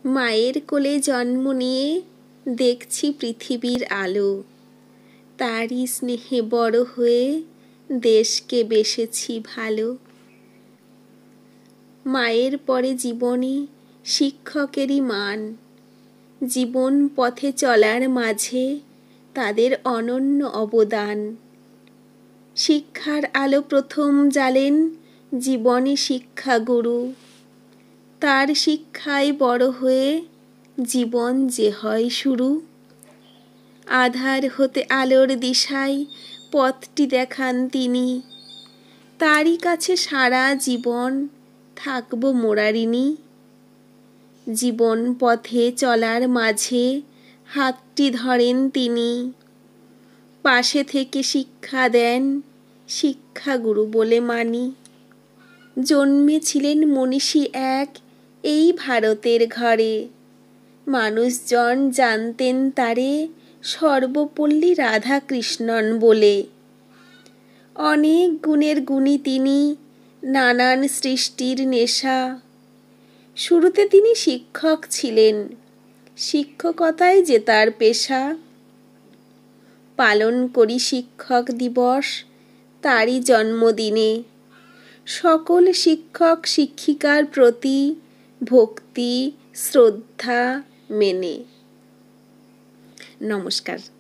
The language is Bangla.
মায়ের কোলে জন্ম নিয়ে দেখছি পৃথিবীর আলো, তারই স্নেহে বড় হয়ে দেশকে বেসেছি ভালো। মায়ের পরে জীবনে শিক্ষকেরই মান, জীবন পথে চলার মাঝে তাদের অনন্য অবদান। শিক্ষার আলো প্রথম জ্বালেন জীবনে শিক্ষাগুরু, তার শিক্ষায় বড় হয়ে জীবন যে হয় শুরু। আধার হতে আলোর দিশায় পথটি দেখান তিনি, তারই কাছে সারা জীবন থাকব মোরা ঋণী। জীবন পথে চলার মাঝে হাতটি ধরেন তিনি, পাশে থেকে শিক্ষা দেন শিক্ষাগুরু বলে মানি। জন্মেছিলেন মনীষী এক এই ভারতের ঘরে, মানুষজন জানতেন তারে সর্বপল্লী রাধাকৃষ্ণন বলে। অনেক গুণের গুণী তিনি, নানান সৃষ্টির নেশা। শুরুতে তিনি শিক্ষক ছিলেন, শিক্ষকতাই যে তার পেশা। পালন করি শিক্ষক দিবস তারই জন্মদিনে, সকল শিক্ষক শিক্ষিকার প্রতি ভক্তি শ্রদ্ধা মেনে। নমস্কার।